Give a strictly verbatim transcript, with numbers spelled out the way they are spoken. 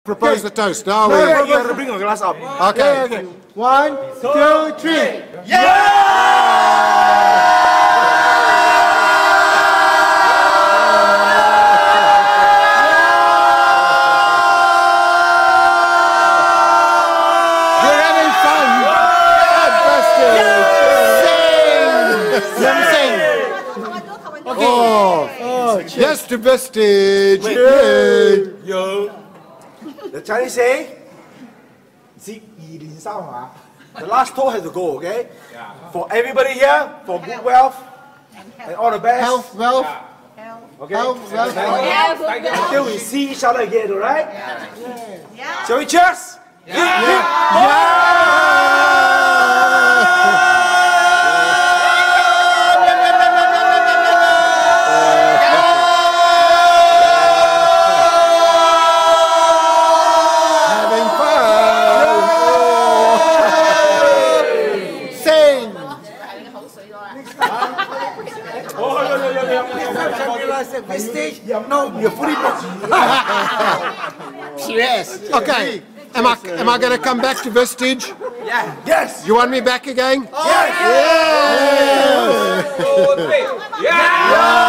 Propose the toast, are we? No, no, you have to bring your glass up. Okay. Okay, okay. One, two, three. We're having fun. Yeah, Vestige. Sing. Sing. Oh. Oh, Yes to Vestige. Wait. Yay. Yo. The Chinese say, 接二連三下. The last two has to go, okay? Yeah. For everybody here, for good wealth and all the best. Health, wealth. Okay? Health, wealth. Until we see each other again, alright? Yeah. Shall we cheers? Having fun. Sing. Vestige? No, you're fully booked. Yes. Okay. Am I am I going to come back to Vestige? Yeah. Yes. You want me back again? Yes. Yeah. Yeah!